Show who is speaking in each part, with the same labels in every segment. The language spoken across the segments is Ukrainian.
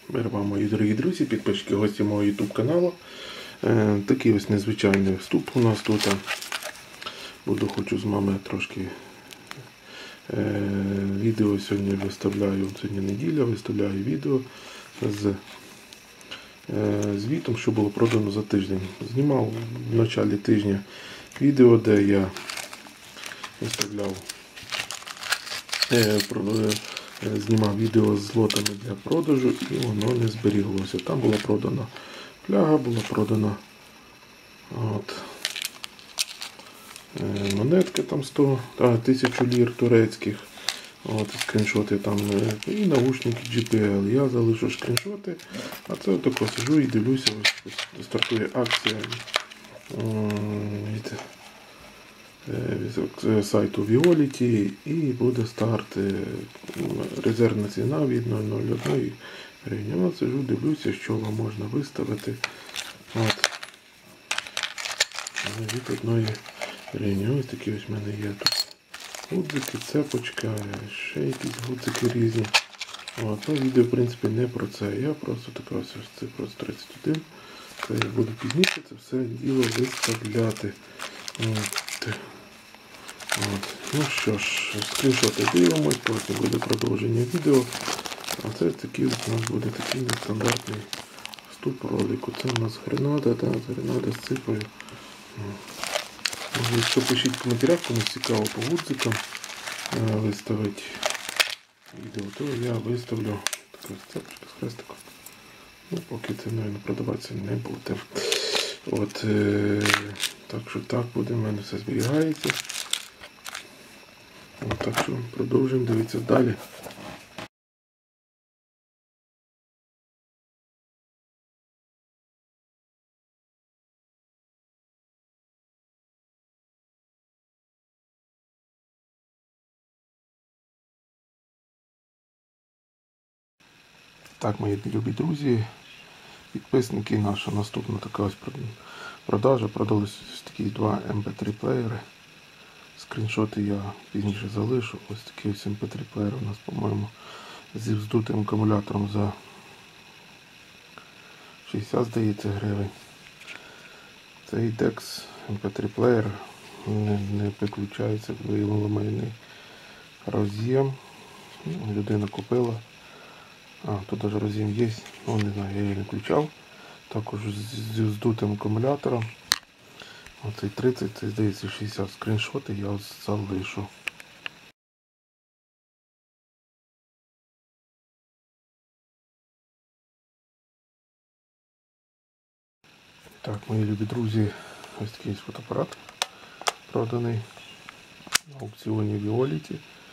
Speaker 1: Мир вам, мої дорогі друзі, підписчики, гості мого YouTube каналу. Такий ось незвичайний вступ у нас тут. Хочу з вами трошки відео сьогодні виставляю. Сьогодні неділя, виставляю відео з звітом, що було продано за тиждень. Знімав в початку тижня відео, де я виставляв, знімав відео з лотами для продажу, і воно не зберіглося. Там була продана фляга, була продана монетки там 1000 лір турецьких. Скріншоти там і наушники JBL. Я залишу скріншоти, а це отако сижу і дивлюся, ось стартує акція від сайту Violet, і буде старт, резервна ціна від 0,01 гривні. Сижу, дивлюся, що вам можна виставити від 1 гривні. Ось такі ось в мене є тут гудзики, цепочка, ще якісь гудзики різні. Відео в принципі не про це. Я просто така ось цифра 31. Це я буду пізніше це все діло виставляти. Ну що ж, скріншоти дивимось, потім буде продовження відео. А це такий у нас буде такий нестандартний вступ ролику. Це у нас гренада, гренада з цифрою. Якщо пишіть в коментарях, комусь цікаво по гудзикам виставити відео, то я виставлю таку цепочку з хрестиком. Поки це, мабуть, продаватися не буде. Так що так буде, в мене все зберігається. Так що продовжуємо дивитися далі. Так, мої любі друзі, підписники, наша наступна така ось продажа. Продались такі два MP3 плеєри. Скріншоти я пізніше залишу. Ось такий ось MP3 плеєр у нас, по-моєму, зі вздутим акумулятором за 60, здається, гривень. Цей DEX MP3 плеєр не підключається, виламаний роз'єм. Людина купила. Тут навіть роз'єм є, не знаю, я її не включав. Також зі вздутим акумулятором. Оцей 30, це здається 60, скріншоти я залишу. Так, мої любі друзі, ось такий фотоапарат проданий на аукціоні Violet.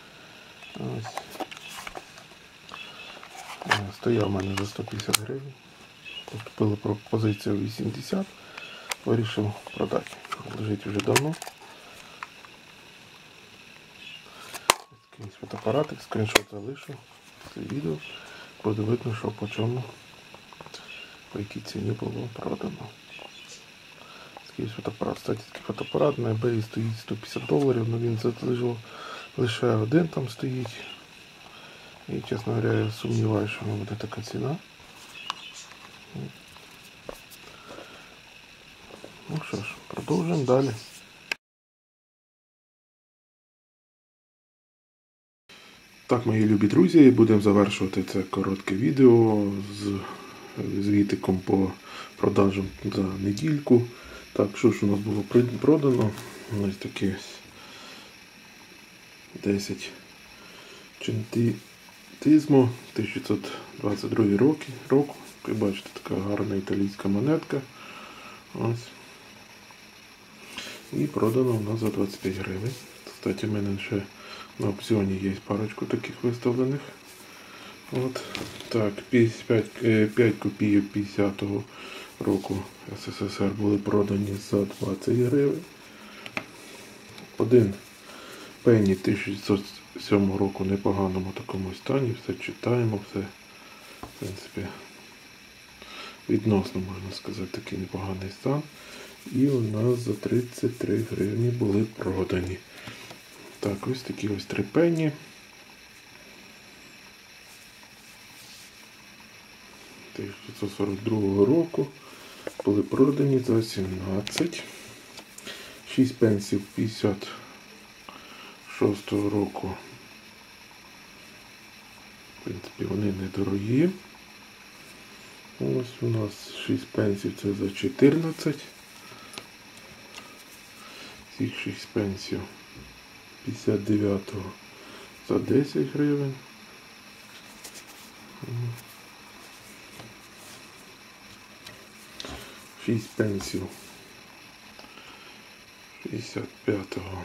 Speaker 1: Стояв у мене за 150 гривень. Поступила пропозиція 80, вирішив продати. Лежить вже давно. Ось такий фотоапаратик, скріншот залишу. Це відео. Буде видно, що по чому, по якій ціні було продано. Такий фотоапарат. Кстати, такий фотоапарат на eBay стоїть 150 доларів, але він залежав лише один там стоїть. І, чесно говоря, я сумніваюся, що буде така ціна. Ну що ж, продовжуємо далі. Так, мої любі друзі, будемо завершувати це коротке відео з звітиком по продажам за недільку. Так, що ж у нас було продано? Ось такі 10 Centesimo 1922 року. Як бачите, така гарна італійська монетка. Ось. І продано у нас за 25 гривень. Кстати, в мене ще на аукціоні є парочку таких виставлених. Так, 5 копійок 50-го року СССР були продані за 20 гривень. Один пенні 1907 року в непоганому такому стані. Все читаємо, все, в принципі, відносно, можна сказати, такий непоганий стан. І у нас за 33 гривні були продані. Так, ось такі ось 3 пенні. 1942 року. Були продані за 17. 6 пенсів 56 року. В принципі, вони недорогі. Ось у нас 6 пенсів це за 14. Цих 6 пенсів 59-го за 10 гривень. Шість пенсів 65-го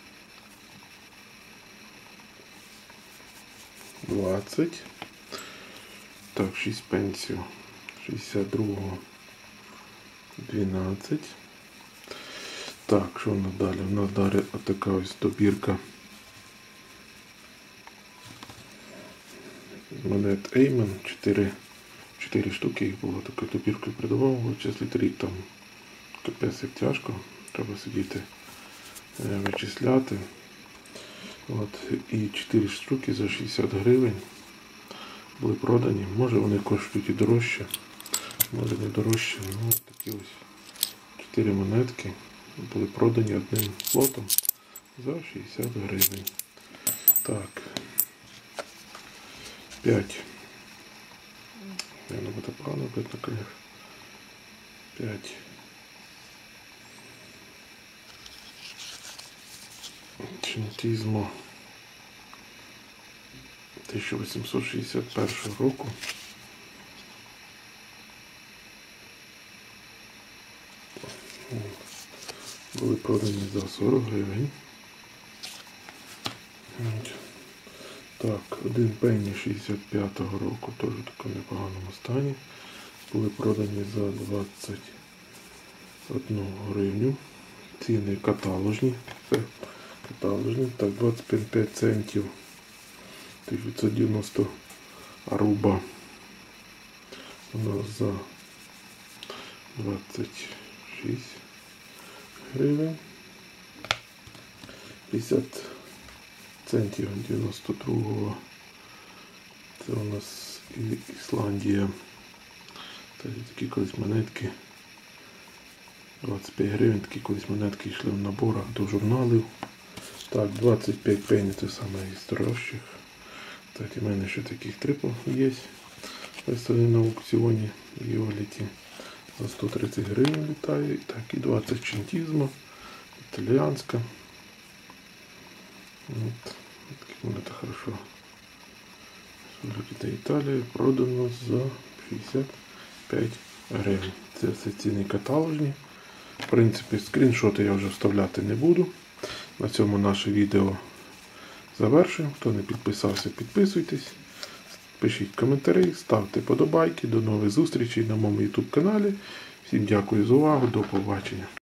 Speaker 1: 20. Так, 6 пенсів 62-го 12. Так, що в нас далі? У нас далі отака ось добірка монет Еймен. 4 штуки їх було, така добірка придавав, вичислити рік там капець як тяжко, треба сидіти вичисляти. От, і 4 штуки за 60 гривень були продані. Може вони коштують і дорожче, може не дорожче. Ну, такі ось 4 монетки були продані одним лотом за 60 гривень. Так, 5. Я не буду правильно опять наклеив. 5. Чинтізмо 1861 року. Були продані за 40 гривень. Так, один пенні 65-го року, теж в такому непоганому стані. Були продані за 21 гривню. Ціни каталожні. Це каталожні. Так, 25 центів 1990 аруба у нас за 26 гривень. 50 центів 92-го. Це у нас Ісландія. Такі колись монетки. 25 гривень, такі колись монетки йшли в наборах до журналів. Так, 25 пенні, це саме із дорожчих. Так, у мене ще таких 3 є. Виставлені на аукціоні в Єоліті. За 130 гривень літає. Так, і 20 чинтізмо. Італіанська. От. Такі монети хорошо. Для Італії продано за 65 гривень. Це все ціни каталожні. В принципі, скріншоти я вже вставляти не буду. На цьому наше відео завершуємо. Хто не підписався, підписуйтесь. Пишіть коментарі, ставте подобайки. До нових зустрічей на моєму YouTube каналі. Всім дякую за увагу. До побачення.